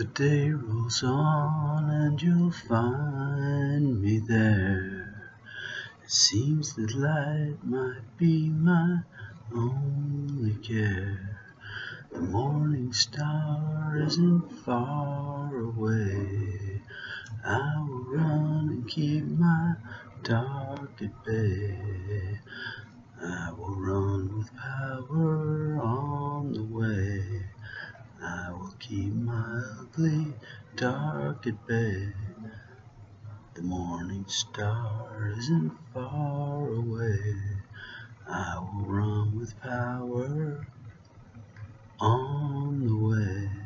The day rolls on and you'll find me there. It seems that light might be my only care. The morning star isn't far away. I will run and keep my dark at bay. I will run with power on the way. I will keep my ugly dark at bay. The morning star isn't far away. I will run with power on the way.